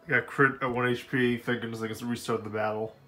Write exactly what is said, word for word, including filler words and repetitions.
Got crit at one H P, thank goodness I can restart the battle.